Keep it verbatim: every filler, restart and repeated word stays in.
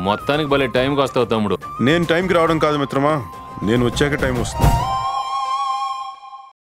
మొత్తానికి భలే టైంకి వస్తావు తమ్ముడు. నేను టైంకి రావడం కాదు మిత్రమా, నేను వచ్చాక టైం వస్తుంది.